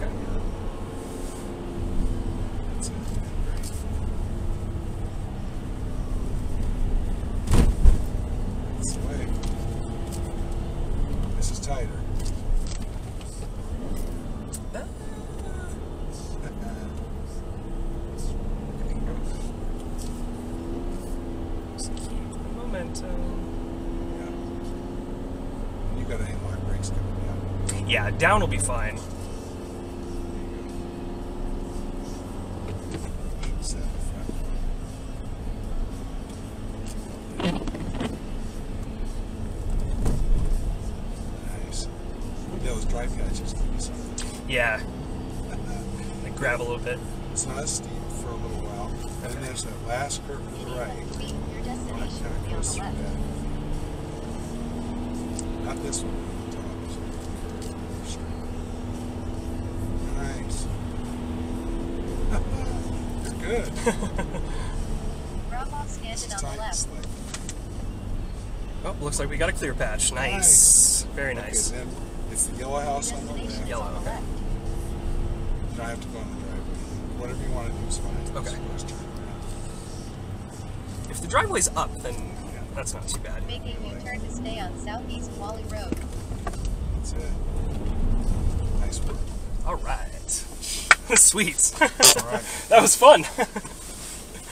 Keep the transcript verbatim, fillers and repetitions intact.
That's it. Great. That's the way. This is tighter. Momentum. Yeah. You got anti-lock brakes coming down. Yeah, down will be fine. Set the front. Nice. Those drive catches give you something. Yeah. They grab a little bit. It's not steep for a little while. And then there's that last curve to the right. Your destination will be on the left. Not this one. Nice. You're good. Drop off standard on the left. Oh, looks like we got a clear patch. Nice. Nice. Very nice. Okay, then it's the yellow house on the left. Yellow, okay. You don't have to go on the driveway. Whatever you want to do is fine. Okay. Just turn around. If the driveway's up, then yeah, that's not too bad. Making a turn to stay on Southeast Wally Road. That's it. Nice work. All right. Sweet. All right. That was fun.